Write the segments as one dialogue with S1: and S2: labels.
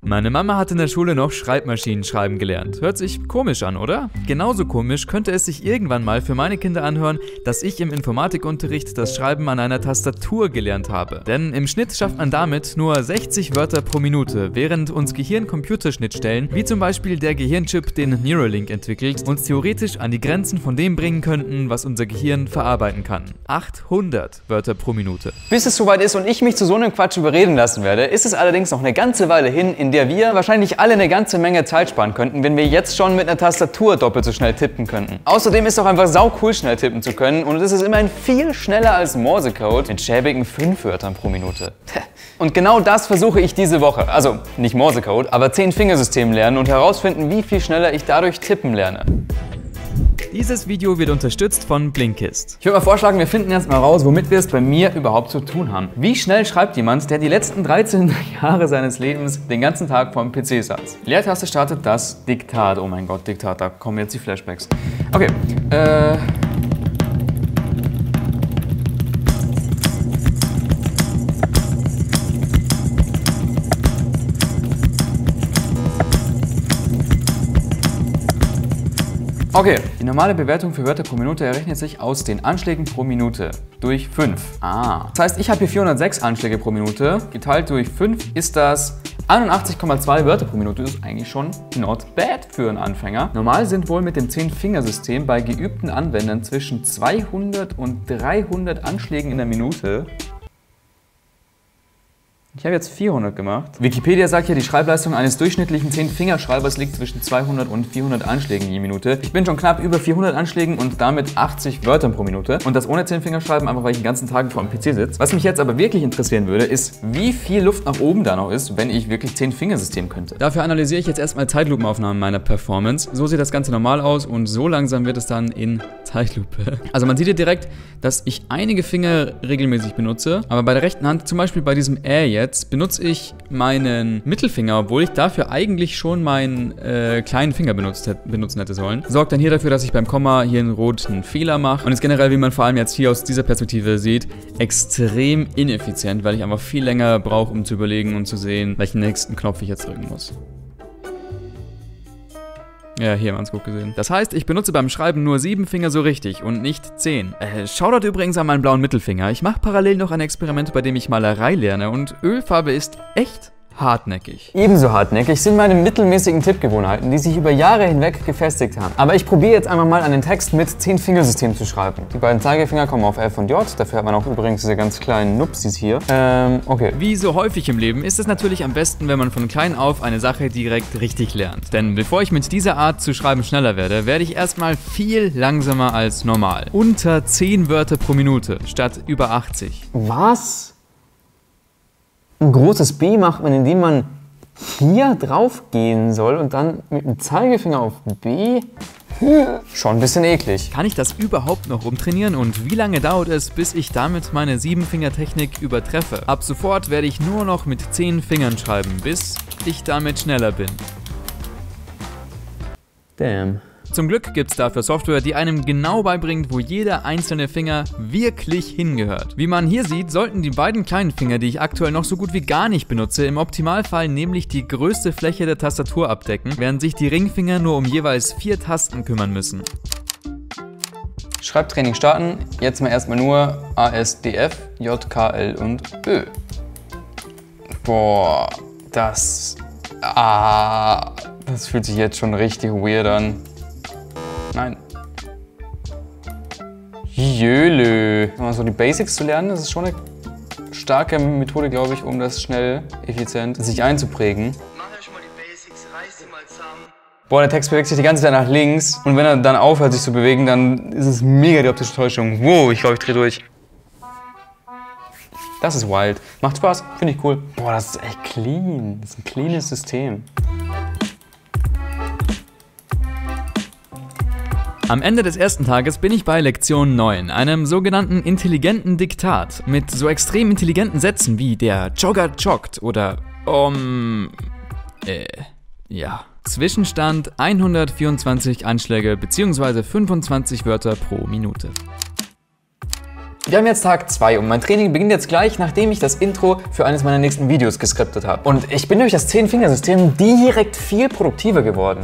S1: Meine Mama hat in der Schule noch Schreibmaschinen schreiben gelernt. Hört sich komisch an, oder? Genauso komisch könnte es sich irgendwann mal für meine Kinder anhören, dass ich im Informatikunterricht das Schreiben an einer Tastatur gelernt habe. Denn im Schnitt schafft man damit nur 60 Wörter pro Minute, während uns Gehirn-Computerschnittstellen, wie zum Beispiel der Gehirnchip, den Neuralink entwickelt, uns theoretisch an die Grenzen von dem bringen könnten, was unser Gehirn verarbeiten kann. 800 Wörter pro Minute.
S2: Bis es soweit ist und ich mich zu so einem Quatsch überreden lassen werde, ist es allerdings noch eine ganze Weile hin, in der wir wahrscheinlich alle eine ganze Menge Zeit sparen könnten, wenn wir jetzt schon mit einer Tastatur doppelt so schnell tippen könnten. Außerdem ist es auch einfach sau cool, schnell tippen zu können, und es ist immerhin viel schneller als Morsecode mit schäbigen 5 Wörtern pro Minute. Und genau das versuche ich diese Woche. Also nicht Morsecode, aber 10-Fingersystem lernen und herausfinden, wie viel schneller ich dadurch tippen lerne.
S1: Dieses Video wird unterstützt von Blinkist.
S2: Ich würde mal vorschlagen, wir finden erst mal raus, womit wir es bei mir überhaupt zu tun haben. Wie schnell schreibt jemand, der die letzten 13 Jahre seines Lebens den ganzen Tag vorm PC saß? Leertaste startet das Diktat. Oh mein Gott, Diktat, da kommen jetzt die Flashbacks. Okay, Okay, die normale Bewertung für Wörter pro Minute errechnet sich aus den Anschlägen pro Minute durch 5. Das heißt, ich habe hier 406 Anschläge pro Minute. Geteilt durch 5 ist das 81,2 Wörter pro Minute. Das ist eigentlich schon not bad für einen Anfänger. Normal sind wohl mit dem 10-Fingersystem bei geübten Anwendern zwischen 200 und 300 Anschlägen in der Minute. Ich habe jetzt 400 gemacht. Wikipedia sagt ja, die Schreibleistung eines durchschnittlichen 10-Fingerschreibers liegt zwischen 200 und 400 Anschlägen je Minute. Ich bin schon knapp über 400 Anschlägen und damit 80 Wörtern pro Minute. Und das ohne 10-Fingerschreiben, einfach weil ich den ganzen Tag vor dem PC sitze. Was mich jetzt aber wirklich interessieren würde, ist, wie viel Luft nach oben da noch ist, wenn ich wirklich 10-Fingersystem könnte.
S1: Dafür analysiere ich jetzt erstmal Zeitlupenaufnahmen meiner Performance. So sieht das Ganze normal aus und so langsam wird es dann in Zeitlupe. Also man sieht hier direkt, dass ich einige Finger regelmäßig benutze, aber bei der rechten Hand, zum Beispiel bei diesem jetzt, benutze ich meinen Mittelfinger, obwohl ich dafür eigentlich schon meinen kleinen Finger benutzen hätte sollen. Sorgt dann hier dafür, dass ich beim Komma hier einen roten Fehler mache und ist generell, wie man vor allem jetzt hier aus dieser Perspektive sieht, extrem ineffizient, weil ich einfach viel länger brauche, um zu überlegen und zu sehen, welchen nächsten Knopf ich jetzt drücken muss. Ja, hier haben wir es gut gesehen. Das heißt, ich benutze beim Schreiben nur 7 Finger so richtig und nicht 10. Shoutout übrigens an meinen blauen Mittelfinger. Ich mache parallel noch ein Experiment, bei dem ich Malerei lerne und Ölfarbe ist echt hartnäckig.
S2: Ebenso hartnäckig sind meine mittelmäßigen Tippgewohnheiten, die sich über Jahre hinweg gefestigt haben. Aber ich probiere jetzt einfach mal einen Text mit 10-Fingersystem zu schreiben. Die beiden Zeigefinger kommen auf F und J, dafür hat man auch übrigens diese ganz kleinen Nupsis hier. Okay.
S1: Wie so häufig im Leben ist es natürlich am besten, wenn man von klein auf eine Sache direkt richtig lernt. Denn bevor ich mit dieser Art zu schreiben schneller werde, werde ich erstmal viel langsamer als normal. Unter 10 Wörter pro Minute statt über 80.
S2: Was? Ein großes B macht man, indem man hier drauf gehen soll und dann mit dem Zeigefinger auf B. Schon ein bisschen eklig.
S1: Kann ich das überhaupt noch umtrainieren und wie lange dauert es, bis ich damit meine 7-Finger-Technik übertreffe? Ab sofort werde ich nur noch mit 10 Fingern schreiben, bis ich damit schneller bin.
S2: Damn.
S1: Zum Glück gibt es dafür Software, die einem genau beibringt, wo jeder einzelne Finger wirklich hingehört. Wie man hier sieht, sollten die beiden kleinen Finger, die ich aktuell noch so gut wie gar nicht benutze, im Optimalfall nämlich die größte Fläche der Tastatur abdecken, während sich die Ringfinger nur um jeweils 4 Tasten kümmern müssen.
S2: Schreibtraining starten. Jetzt mal erstmal nur A, S, D, F, J, K, L und Ö. Boah, das fühlt sich jetzt schon richtig weird an. Nein. Jölö. Mal so die Basics zu lernen, das ist schon eine starke Methode, glaube ich, um das schnell, effizient sich einzuprägen.
S3: Mach euch mal die Basics, reiß sie mal zusammen.
S2: Boah, der Text bewegt sich die ganze Zeit nach links und wenn er dann aufhört, sich zu bewegen, dann ist es mega die optische Täuschung. Wow, ich glaube, ich drehe durch. Das ist wild. Macht Spaß, finde ich cool. Boah, das ist echt clean. Das ist ein cleanes System.
S1: Am Ende des ersten Tages bin ich bei Lektion 9, einem sogenannten intelligenten Diktat, mit so extrem intelligenten Sätzen wie der Jogger joggt oder ja. Zwischenstand 124 Anschläge bzw. 25 Wörter pro Minute.
S2: Wir haben jetzt Tag 2 und mein Training beginnt jetzt gleich, nachdem ich das Intro für eines meiner nächsten Videos geskriptet habe. Und ich bin durch das 10-Fingersystem direkt viel produktiver geworden.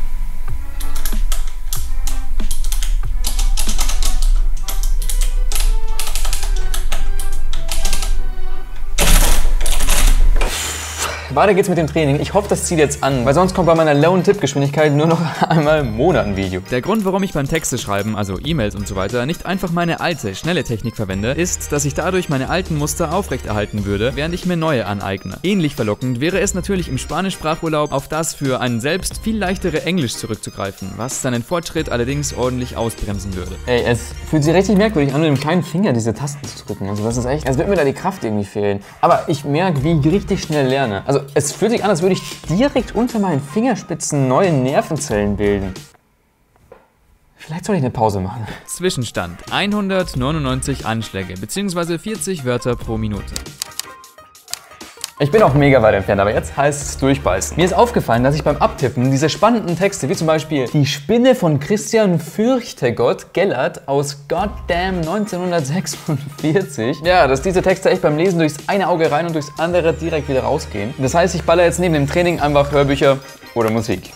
S2: Weiter geht's mit dem Training. Ich hoffe, das zieht jetzt an, weil sonst kommt bei meiner Low-Tipp-Geschwindigkeit nur noch einmal im Monat ein Video.
S1: Der Grund, warum ich beim Texte schreiben, also E-Mails und so weiter, nicht einfach meine alte, schnelle Technik verwende, ist, dass ich dadurch meine alten Muster aufrechterhalten würde, während ich mir neue aneigne. Ähnlich verlockend wäre es natürlich im Spanischsprachurlaub auf das für einen selbst viel leichtere Englisch zurückzugreifen, was seinen Fortschritt allerdings ordentlich ausbremsen würde.
S2: Ey, es fühlt sich richtig merkwürdig an, mit dem kleinen Finger diese Tasten zu drücken. Also das ist echt, als würde mir da die Kraft irgendwie fehlen. Aber ich merke, wie ich richtig schnell lerne. Also es fühlt sich an, als würde ich direkt unter meinen Fingerspitzen neue Nervenzellen bilden. Vielleicht soll ich eine Pause machen.
S1: Zwischenstand: 199 Anschläge bzw. 40 Wörter pro Minute.
S2: Ich bin auch mega weit entfernt, aber jetzt heißt es durchbeißen. Mir ist aufgefallen, dass ich beim Abtippen diese spannenden Texte, wie zum Beispiel Die Spinne von Christian Fürchtegott Gellert aus Goddamn 1946, ja, dass diese Texte echt beim Lesen durchs eine Auge rein und durchs andere direkt wieder rausgehen. Das heißt, ich baller jetzt neben dem Training einfach Hörbücher oder Musik.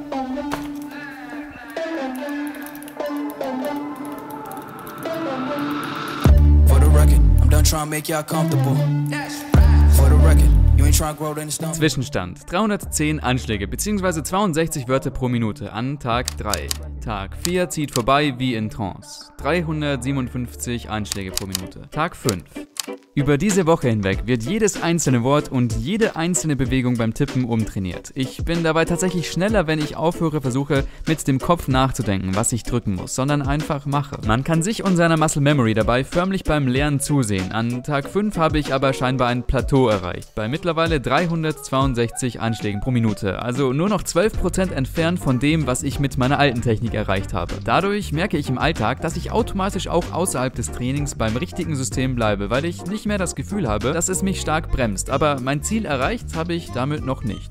S4: For the record, I'm done trying to make y'all comfortable. For the record, you ain't trying to grow in the stone.
S1: Zwischenstand: 310 Anschläge bzw. 62 Wörter pro Minute an Tag 3. Tag 4 zieht vorbei wie in Trance. 357 Anschläge pro Minute. Tag 5. Über diese Woche hinweg wird jedes einzelne Wort und jede einzelne Bewegung beim Tippen umtrainiert. Ich bin dabei tatsächlich schneller, wenn ich aufhöre, versuche mit dem Kopf nachzudenken, was ich drücken muss, sondern einfach mache. Man kann sich und seiner Muscle Memory dabei förmlich beim Lernen zusehen. An Tag 5 habe ich aber scheinbar ein Plateau erreicht, bei mittlerweile 362 Anschlägen pro Minute, also nur noch 12% entfernt von dem, was ich mit meiner alten Technik erreicht habe. Dadurch merke ich im Alltag, dass ich automatisch auch außerhalb des Trainings beim richtigen System bleibe, weil ich nicht mehr das Gefühl habe, dass es mich stark bremst, aber mein Ziel erreicht habe ich damit noch nicht.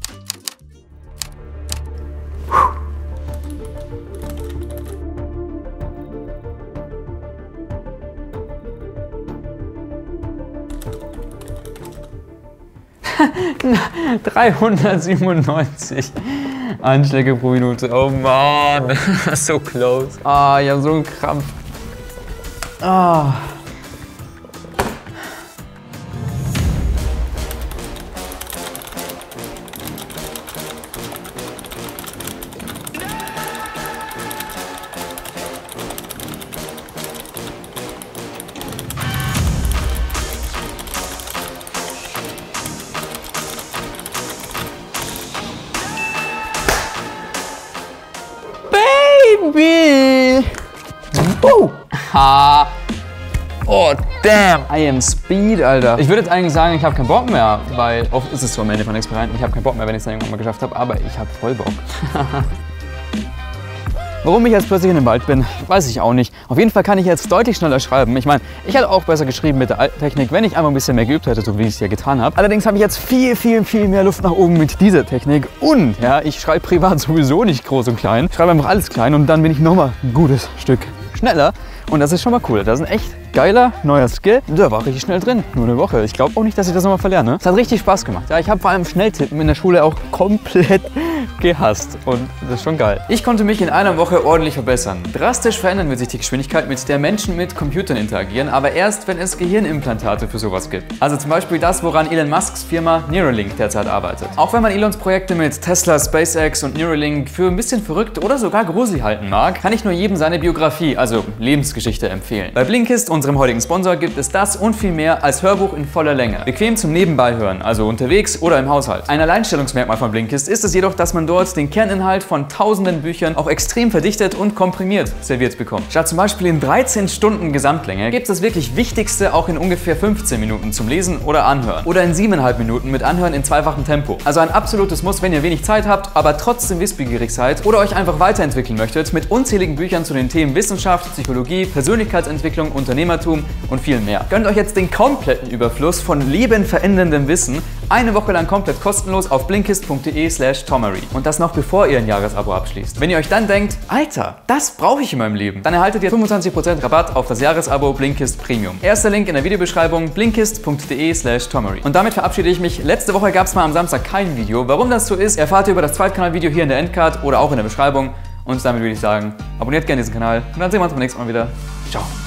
S2: Na, 397 Anschläge pro Minute. Oh Mann, so close. Ah, ich habe so einen Krampf. Ah. Baby! Oh! Ha! Oh, damn! I am speed, Alter. Ich würde jetzt eigentlich sagen, ich habe keinen Bock mehr, weil oft ist es so am Ende von Experimenten, ich habe keinen Bock mehr, wenn ich es dann irgendwann mal geschafft habe, aber ich habe voll Bock. Warum ich jetzt plötzlich in den Wald bin, weiß ich auch nicht. Auf jeden Fall kann ich jetzt deutlich schneller schreiben. Ich meine, ich hätte auch besser geschrieben mit der alten Technik, wenn ich einfach ein bisschen mehr geübt hätte, so wie ich es ja getan habe. Allerdings habe ich jetzt viel mehr Luft nach oben mit dieser Technik. Und ja, ich schreibe privat sowieso nicht groß und klein. Ich schreibe einfach alles klein und dann bin ich nochmal ein gutes Stück schneller. Und das ist schon mal cool. Das ist ein echt geiler neuer Skill. Da war richtig schnell drin. Nur eine Woche. Ich glaube auch nicht, dass ich das nochmal verlerne. Es hat richtig Spaß gemacht. Ja, ich habe vor allem Schnelltippen in der Schule auch komplett gehasst. Und das ist schon geil. Ich konnte mich in einer Woche ordentlich verbessern. Drastisch verändern wird sich die Geschwindigkeit, mit der Menschen mit Computern interagieren, aber erst, wenn es Gehirnimplantate für sowas gibt. Also zum Beispiel das, woran Elon Musks Firma Neuralink derzeit arbeitet. Auch wenn man Elons Projekte mit Tesla, SpaceX und Neuralink für ein bisschen verrückt oder sogar gruselig halten mag, kann ich nur jedem seine Biografie, also Lebensgeschichte, empfehlen. Bei Blinkist, unserem heutigen Sponsor, gibt es das und viel mehr als Hörbuch in voller Länge. Bequem zum Nebenbei hören, also unterwegs oder im Haushalt. Ein Alleinstellungsmerkmal von Blinkist ist es jedoch, dass man dort den Kerninhalt von tausenden Büchern auch extrem verdichtet und komprimiert serviert bekommt. Statt zum Beispiel in 13 Stunden Gesamtlänge gibt es das wirklich Wichtigste auch in ungefähr 15 Minuten zum Lesen oder Anhören. Oder in 7,5 Minuten mit Anhören in zweifachem Tempo. Also ein absolutes Muss, wenn ihr wenig Zeit habt, aber trotzdem wissbegierig seid oder euch einfach weiterentwickeln möchtet mit unzähligen Büchern zu den Themen Wissenschaft, Psychologie, Persönlichkeitsentwicklung, Unternehmertum Unternehmertum und viel mehr. Gönnt euch jetzt den kompletten Überfluss von lebenveränderndem Wissen eine Woche lang komplett kostenlos auf blinkist.de/Tomery. Und das noch bevor ihr ein Jahresabo abschließt. Wenn ihr euch dann denkt, Alter, das brauche ich in meinem Leben, dann erhaltet ihr 25% Rabatt auf das Jahresabo Blinkist Premium. Erster Link in der Videobeschreibung, blinkist.de/Tomery. Und damit verabschiede ich mich. Letzte Woche gab es mal am Samstag kein Video. Warum das so ist, erfahrt ihr über das Zweitkanal-Video hier in der Endcard oder auch in der Beschreibung. Und damit würde ich sagen, abonniert gerne diesen Kanal und dann sehen wir uns beim nächsten Mal wieder. Ciao.